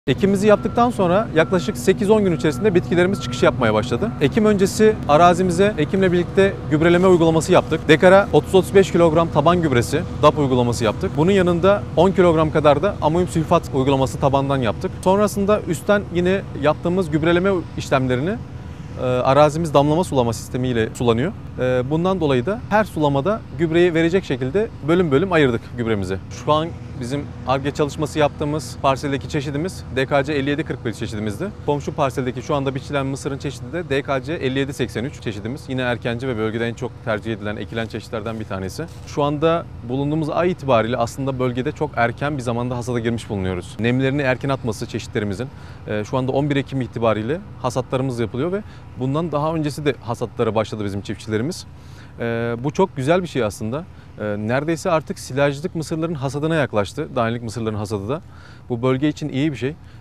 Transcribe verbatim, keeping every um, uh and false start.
Ekimimizi yaptıktan sonra yaklaşık sekiz on gün içerisinde bitkilerimiz çıkış yapmaya başladı. Ekim öncesi arazimize ekimle birlikte gübreleme uygulaması yaptık. Dekara otuz otuz beş kilogram taban gübresi, D A P uygulaması yaptık. Bunun yanında on kilogram kadar da amonyum sülfat uygulaması tabandan yaptık. Sonrasında üstten yine yaptığımız gübreleme işlemlerini arazimiz damlama sulama sistemiyle sulanıyor. Bundan dolayı da her sulamada gübreyi verecek şekilde bölüm bölüm ayırdık gübremizi. Şu an bizim Ar-Ge çalışması yaptığımız parseldeki çeşidimiz D K C elli yedi kırk bir çeşidimizdi. Komşu parseldeki şu anda biçilen mısırın çeşidi de D K C elli yedi seksen üç çeşidimiz. Yine erkenci ve bölgede en çok tercih edilen, ekilen çeşitlerden bir tanesi. Şu anda bulunduğumuz ay itibariyle aslında bölgede çok erken bir zamanda hasada girmiş bulunuyoruz. Nemlerini erken atması çeşitlerimizin şu anda on bir Ekim itibariyle hasatlarımız yapılıyor ve bundan daha öncesi de hasatlara başladı bizim çiftçilerimiz. Bu çok güzel bir şey aslında. Neredeyse artık silajlık mısırların hasadına yaklaştı. Dahilik mısırların hasadı da. Bu bölge için iyi bir şey.